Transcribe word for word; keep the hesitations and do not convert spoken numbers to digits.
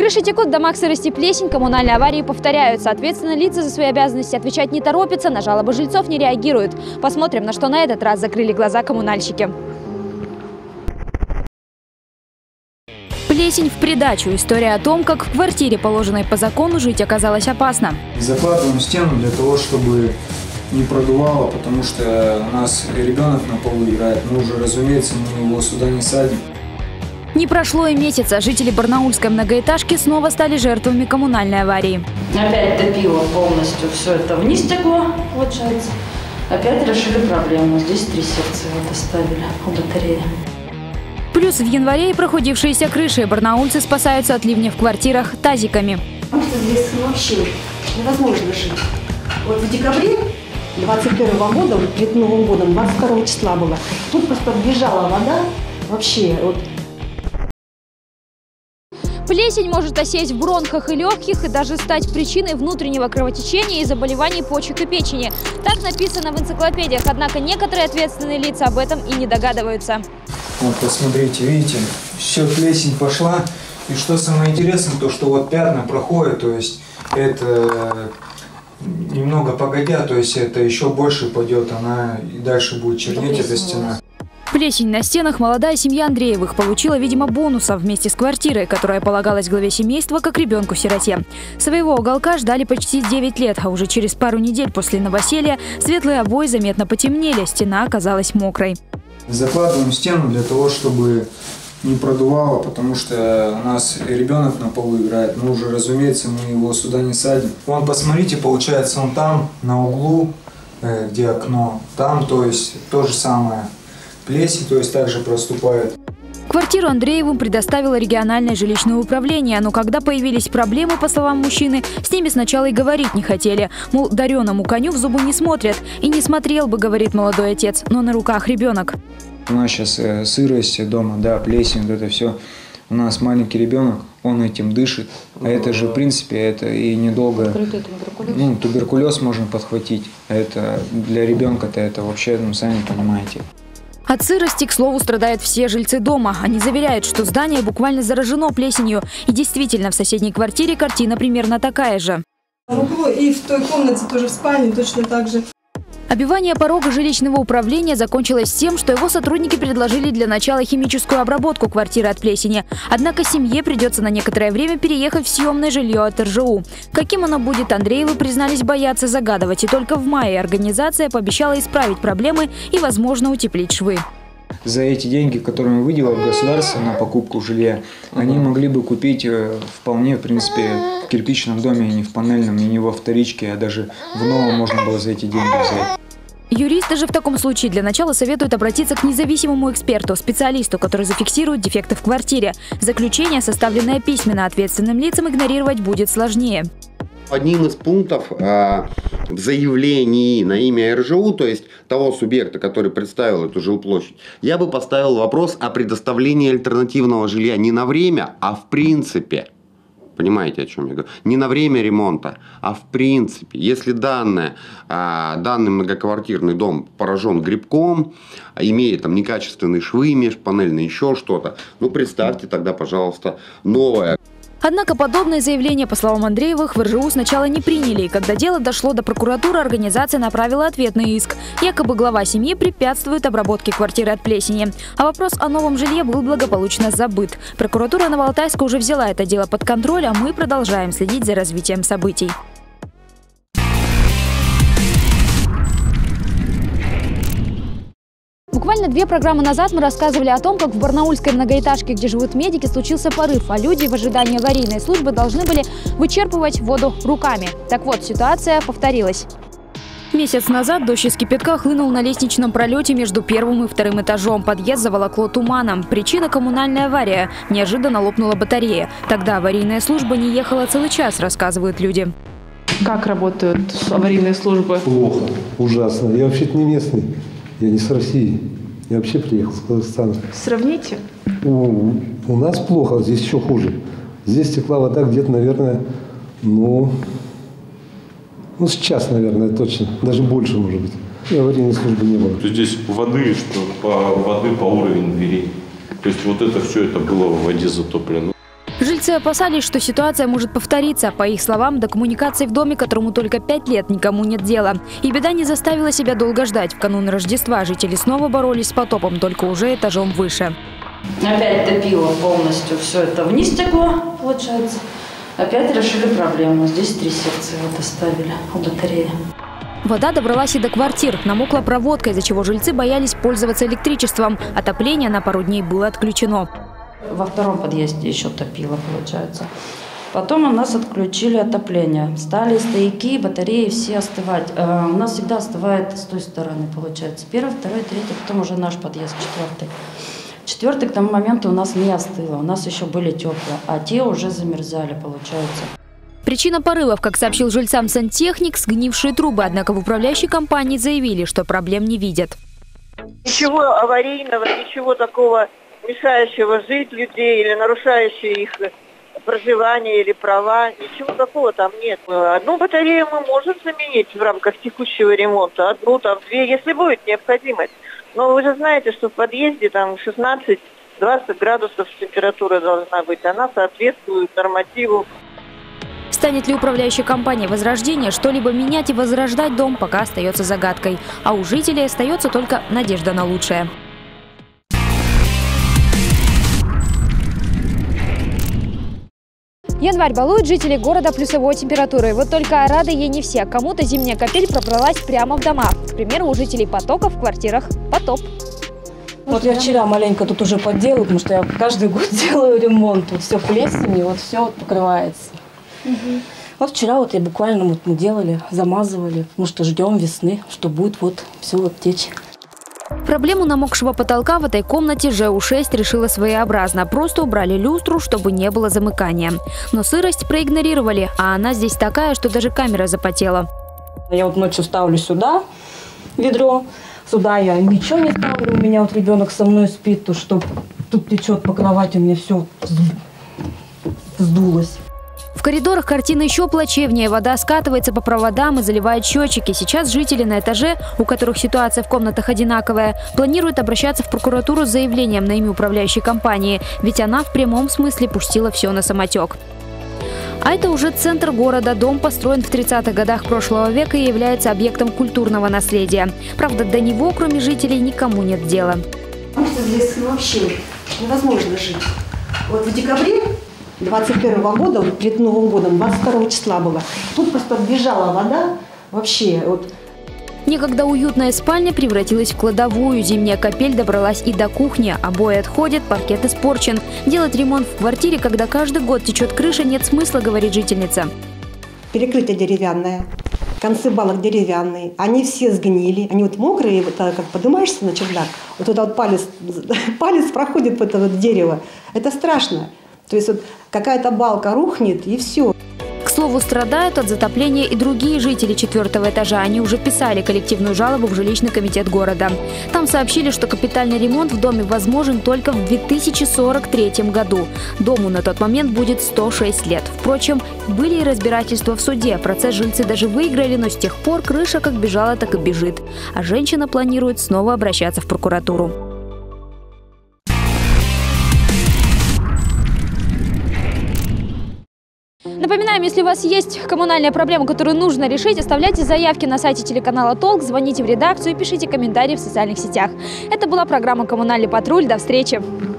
Крыши текут, в домах сырость и плесень, коммунальные аварии повторяются. Соответственно, лица за свои обязанности отвечать не торопятся, на жалобы жильцов не реагируют. Посмотрим, на что на этот раз закрыли глаза коммунальщики. Плесень в придачу. История о том, как в квартире, положенной по закону, жить оказалось опасно. Закладываем стену для того, чтобы не продувало, потому что у нас ребенок на полу играет. Мы уже, разумеется, мы его сюда не садим. Не прошло и месяца. Жители барнаульской многоэтажки снова стали жертвами коммунальной аварии. Опять топило полностью, все это вниз текло, получается. Опять решили проблему. Здесь три секции вот оставили у батареи. Плюс в январе и прохудившиеся крыши. Барнаульцы спасаются от ливня в квартирах тазиками. Потому что здесь вообще невозможно жить. Вот в декабре двадцать первого года, вот перед Новым годом, двадцать второго числа было, тут просто бежала вода вообще. Вот. Плесень может осесть в бронхах и легких и даже стать причиной внутреннего кровотечения и заболеваний почек и печени. Так написано в энциклопедиях, однако некоторые ответственные лица об этом и не догадываются. Вот, посмотрите, видите, все, плесень пошла. И что самое интересное, то что вот пятна проходят, то есть это немного погодя, то есть это еще больше пойдет, она и дальше будет чернеть, эта стена. Плесень на стенах молодая семья Андреевых получила, видимо, бонусом вместе с квартирой, которая полагалась главе семейства как ребенку-сироте. Своего уголка ждали почти девять лет, а уже через пару недель после новоселья светлые обои заметно потемнели, стена оказалась мокрой. Закладываем стену для того, чтобы не продувало, потому что у нас ребенок на полу играет. Мы уже, разумеется, мы его сюда не садим. Вон, посмотрите, получается, он там, на углу, где окно, там, то есть, то же самое. Плесень, то есть, также проступает. Квартиру Андреевым предоставило региональное жилищное управление, но когда появились проблемы, по словам мужчины, с ними сначала и говорить не хотели. Мол, дареному коню в зубы не смотрят. И не смотрел бы, говорит молодой отец, но на руках ребенок. У нас сейчас э, сырость дома, да, плесень, вот это все. У нас маленький ребенок, он этим дышит. А это же, в принципе, это и недолго. Туберкулез. Ну, туберкулез можно подхватить. Это для ребенка-то это вообще, ну, сами понимаете. От сырости, к слову, страдают все жильцы дома. Они заверяют, что здание буквально заражено плесенью. И действительно, в соседней квартире картина примерно такая же. В углу и в той комнате тоже в спальне точно так же. Обивание порога жилищного управления закончилось тем, что его сотрудники предложили для начала химическую обработку квартиры от плесени. Однако семье придется на некоторое время переехать в съемное жилье от эр жэ у. Каким оно будет, Андреевы признались бояться загадывать. И только в мае организация пообещала исправить проблемы и, возможно, утеплить швы. За эти деньги, которые выделило государство на покупку жилья, uh-huh. они могли бы купить вполне, в принципе, в кирпичном доме, не в панельном, и не во вторичке, а даже в новом можно было за эти деньги взять. Юристы же в таком случае для начала советуют обратиться к независимому эксперту, специалисту, который зафиксирует дефекты в квартире. Заключение, составленное письменно ответственным лицам, игнорировать будет сложнее. Одним из пунктов э, в заявлении на имя эр жэ у, то есть того субъекта, который представил эту жилплощадь, я бы поставил вопрос о предоставлении альтернативного жилья не на время, а в принципе. Понимаете, о чем я говорю? Не на время ремонта, а в принципе. Если данное, э, данный многоквартирный дом поражен грибком, имеет там некачественные швы, межпанельные, еще что-то, ну представьте тогда, пожалуйста, новое. Однако подобное заявление, по словам Андреевых, в эр жэ у сначала не приняли. И когда дело дошло до прокуратуры, организация направила ответный иск. Якобы глава семьи препятствует обработке квартиры от плесени. А вопрос о новом жилье был благополучно забыт. Прокуратура Новоалтайска уже взяла это дело под контроль, а мы продолжаем следить за развитием событий. Буквально две программы назад мы рассказывали о том, как в барнаульской многоэтажке, где живут медики, случился порыв, а люди в ожидании аварийной службы должны были вычерпывать воду руками. Так вот, ситуация повторилась. Месяц назад дождь из кипятка хлынул на лестничном пролете между первым и вторым этажом. Подъезд заволокло туманом. Причина – коммунальная авария. Неожиданно лопнула батарея. Тогда аварийная служба не ехала целый час, рассказывают люди. Как работают аварийные службы? Плохо, ужасно. Я вообще-то не местный. Я не с России. Я вообще приехал с Казахстана. Сравните. У, у нас плохо, здесь еще хуже. Здесь текла вода где-то, наверное, ну, ну, сейчас, наверное, точно. Даже больше, может быть. И аварийной службы не было. Здесь воды, что по, воды по уровню дверей. То есть вот это все это было в воде затоплено. Жильцы опасались, что ситуация может повториться. По их словам, до коммуникации в доме, которому только пять лет, никому нет дела. И беда не заставила себя долго ждать. В канун Рождества жители снова боролись с потопом, только уже этажом выше. Опять топило полностью, все это вниз текло, получается. Опять решили проблему. Здесь три секции вот оставили у батареи. Вода добралась и до квартир. Намокла проводка, из-за чего жильцы боялись пользоваться электричеством. Отопление на пару дней было отключено. Во втором подъезде еще топило, получается. Потом у нас отключили отопление. Стали стояки, батареи все остывать. А у нас всегда остывает с той стороны, получается. Первый, второй, третий, потом уже наш подъезд, четвертый. Четвертый к тому моменту у нас не остыло. У нас еще были теплые, а те уже замерзали, получается. Причина порывов, как сообщил жильцам сантехник, сгнившие трубы. Однако в управляющей компании заявили, что проблем не видят. Ничего аварийного, ничего такого мешающего жить людей или нарушающего их проживание или права, ничего такого там нет. Одну батарею мы можем заменить в рамках текущего ремонта, одну, там, две, если будет необходимость. Но вы же знаете, что в подъезде там шестнадцать-двадцать градусов температура должна быть. Она соответствует нормативу. Станет ли управляющая компания «Возрождение» что-либо менять и возрождать дом, пока остается загадкой. А у жителей остается только надежда на лучшее. Январь балует жителей города плюсовой температурой. Вот только рады ей не все. Кому-то зимняя капель пробралась прямо в дома. К примеру, у жителей Потока в квартирах потоп. Вот я вчера маленько тут уже подделаю, потому что я каждый год делаю ремонт. Вот все плесенью, вот все вот покрывается. Угу. Вот вчера вот я буквально вот мы делали, замазывали, потому что ждем весны, что будет вот все вот течь. Проблему намокшего потолка в этой комнате ЖЭУ шесть решила своеобразно. Просто убрали люстру, чтобы не было замыкания. Но сырость проигнорировали, а она здесь такая, что даже камера запотела. Я вот ночью ставлю сюда ведро, сюда я ничего не ставлю. У меня вот ребенок со мной спит, то что тут течет по кровати, у меня все сдулось. В коридорах картина еще плачевнее. Вода скатывается по проводам и заливает счетчики. Сейчас жители на этаже, у которых ситуация в комнатах одинаковая, планируют обращаться в прокуратуру с заявлением на имя управляющей компании. Ведь она в прямом смысле пустила все на самотек. А это уже центр города. Дом построен в тридцатых годах прошлого века и является объектом культурного наследия. Правда, до него, кроме жителей, никому нет дела. Потому что здесь вообще невозможно жить. Вот в декабре двадцать первого года, вот перед Новым годом, двадцать второго числа было. Тут просто бежала вода вообще. Вот. Некогда уютная спальня превратилась в кладовую. Зимняя капель добралась и до кухни. Обои отходят, паркет испорчен. Делать ремонт в квартире, когда каждый год течет крыша, нет смысла, говорит жительница. Перекрытие деревянное, концы балок деревянные. Они все сгнили. Они вот мокрые, вот, как поднимаешься на чердак, вот туда вот палец, палец проходит в это вот дерево. Это страшно. То есть вот какая-то балка рухнет и все. К слову, страдают от затопления и другие жители четвертого этажа. Они уже писали коллективную жалобу в жилищный комитет города. Там сообщили, что капитальный ремонт в доме возможен только в две тысячи сорок третьем году. Дому на тот момент будет сто шесть лет. Впрочем, были и разбирательства в суде. Процесс жильцы даже выиграли, но с тех пор крыша как бежала, так и бежит. А женщина планирует снова обращаться в прокуратуру. Напоминаем, если у вас есть коммунальная проблема, которую нужно решить, оставляйте заявки на сайте телеканала Толк, звоните в редакцию и пишите комментарии в социальных сетях. Это была программа «Коммунальный патруль». До встречи!